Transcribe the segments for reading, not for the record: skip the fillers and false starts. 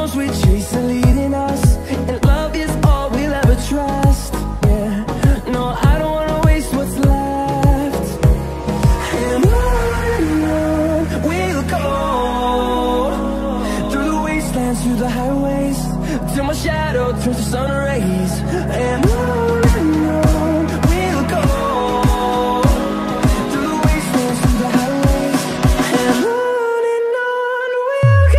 storms we chase are leading us, and love is all we'll ever trust. Yeah, no, I don't wanna waste what's left. And on we'll go, through the wastelands, through the highways, till my shadow turns to sun rays. And on we'll go, through the wastelands, through the highways, and on we'll go.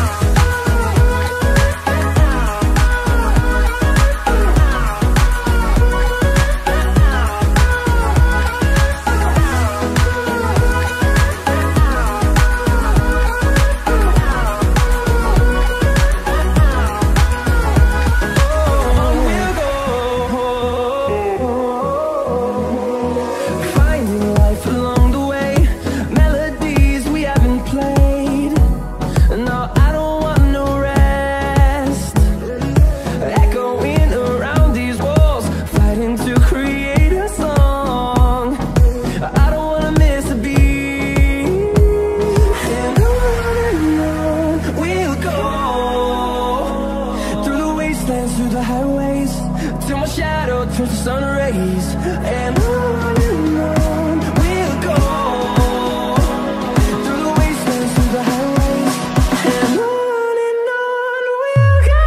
Finding life along the way, melodies we haven't played. No, I don't want no rest. Echoing around these walls, fighting to create a song. I don't wanna miss a beat. And on we'll go, through the wastelands, through the highways, till my shadow turns to sun rays. And on we'll go, through the wastelands, through the highways, and on we'll go.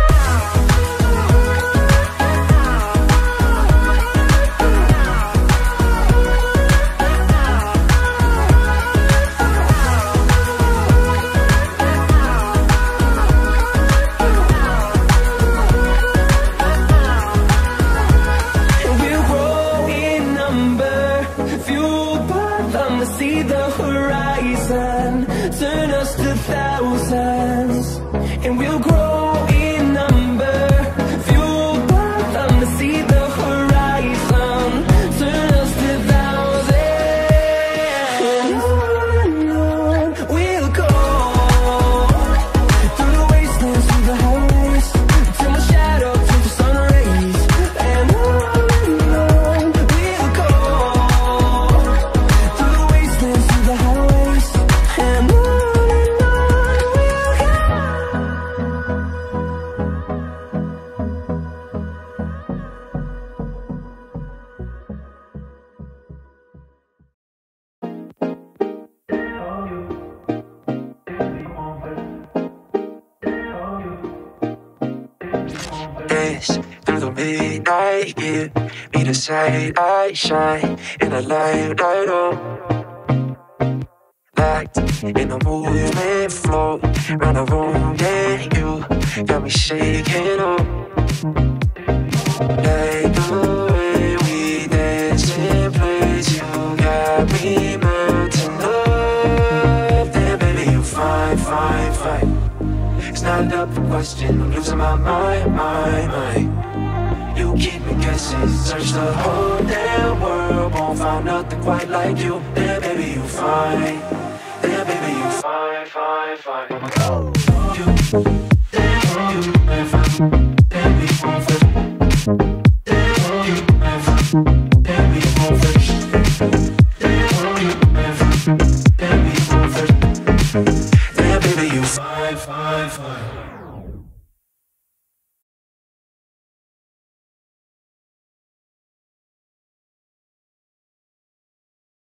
We'll grow in number, fueled by them to see the horizon, turn us to thousands. And we'll grow in number, fueled by them to see the horizon, turn us to thousands. And on we'll go, through the wastelands, through the highways, till my shadow turns to sun rays. And on we'll go, through the wastelands, through the highways, and on we'll go. Days through the midnight, yeah. Me the sight I shine in a light light up. Locked in the movement flow, round the room, yeah, you got me shaking up. Like the way we dance in place, you got me melting up. Then baby, you fine, fine, fine. It's not up for question, I'm losing my mind. You keep me guessing, search the whole damn world, won't find nothing quite like you. Then baby, you fine. Then baby, you fine, fine, fine. You, then you, fine.